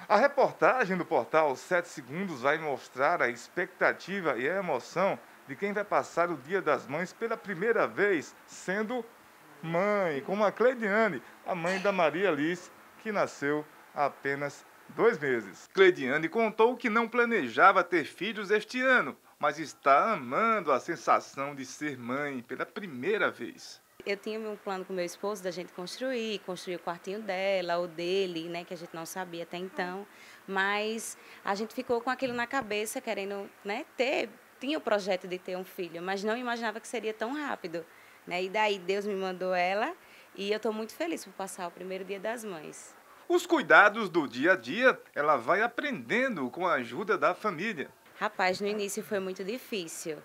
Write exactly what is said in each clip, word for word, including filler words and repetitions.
A reportagem do portal Sete Segundos vai mostrar a expectativa e a emoção de quem vai passar o Dia das Mães pela primeira vez sendo mãe, como a Cleidiane, a mãe da Maria Liz, que nasceu há apenas dois meses. Cleidiane contou que não planejava ter filhos este ano, mas está amando a sensação de ser mãe pela primeira vez. Eu tinha um plano com meu esposo da gente construir, construir o quartinho dela, o dele, né, que a gente não sabia até então, mas a gente ficou com aquilo na cabeça, querendo, né, ter, tinha o projeto de ter um filho, mas não imaginava que seria tão rápido, né, e daí Deus me mandou ela e eu estou muito feliz por passar o primeiro Dia das Mães. Os cuidados do dia a dia ela vai aprendendo com a ajuda da família. Rapaz, no início foi muito difícil,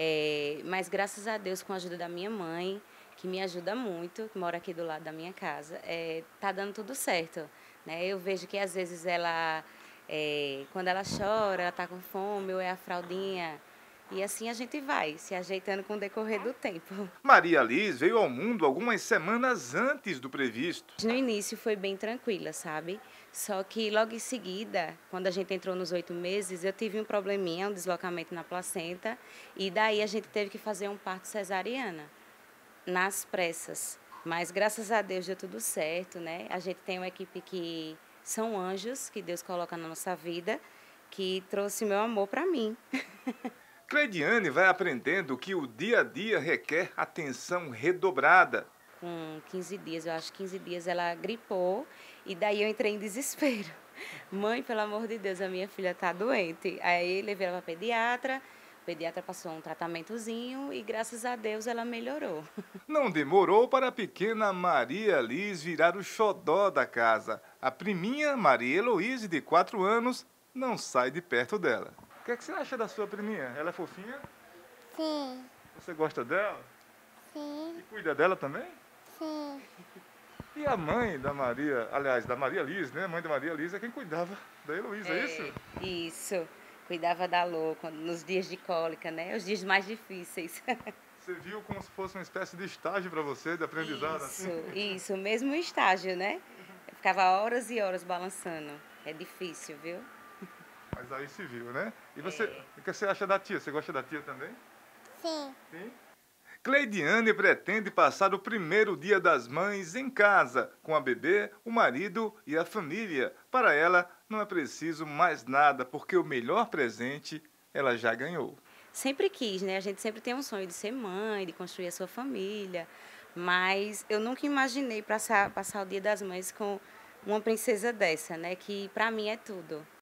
eh, mas graças a Deus, com a ajuda da minha mãe, que me ajuda muito, que mora aqui do lado da minha casa, eh, tá dando tudo certo, né. Eu vejo que às vezes ela, eh, quando ela chora, ela tá com fome, ou é a fraldinha, e assim a gente vai se ajeitando com o decorrer do tempo. Maria Liz veio ao mundo algumas semanas antes do previsto. No início foi bem tranquila, sabe? Só que logo em seguida, quando a gente entrou nos oito meses, eu tive um probleminha, um deslocamento na placenta, e daí a gente teve que fazer um parto cesariana, nas pressas. Mas graças a Deus deu tudo certo, né? A gente tem uma equipe que são anjos, que Deus coloca na nossa vida, que trouxe meu amor para mim. Cleidiane vai aprendendo que o dia a dia requer atenção redobrada. Com quinze dias, eu acho que quinze dias ela gripou e daí eu entrei em desespero. Mãe, pelo amor de Deus, a minha filha está doente. Aí levei ela para pediatra, o pediatra passou um tratamentozinho e graças a Deus ela melhorou. Não demorou para a pequena Maria Liz virar o xodó da casa. A priminha, Maria Heloíse, de quatro anos, não sai de perto dela. O que, é que você acha da sua priminha? Ela é fofinha? Sim, Você gosta dela? sim, E cuida dela também? sim. E a mãe da Maria, aliás, da Maria Liz, né? A mãe da Maria Liz é quem cuidava da Heloísa, é isso? É, isso. Cuidava da Lô quando- nos dias de cólica, né? Os dias mais difíceis. Você viu como se fosse uma espécie de estágio para você, de aprendizado, Isso, assim? isso, mesmo estágio, né? Eu ficava horas e horas balançando. É difícil, viu? Mas aí se viu, né? E você, É. o que você acha da tia? Você gosta da tia também? Sim, Sim. Cleidiane pretende passar o primeiro Dia das Mães em casa, com a bebê, o marido e a família. Para ela, não é preciso mais nada, porque o melhor presente ela já ganhou. Sempre quis, né? A gente sempre tem um sonho de ser mãe, de construir a sua família, mas eu nunca imaginei passar, passar o Dia das Mães com uma princesa dessa, né? Que pra mim é tudo.